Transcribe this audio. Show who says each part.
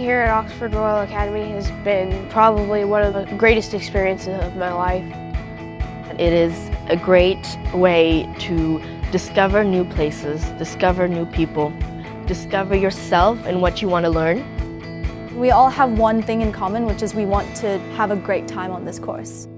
Speaker 1: here at Oxford Royale Academy has been probably one of the greatest experiences of my life.
Speaker 2: It is a great way to discover new places, discover new people, discover yourself and what you want to learn.
Speaker 3: We all have one thing in common, which is we want to have a great time on this course.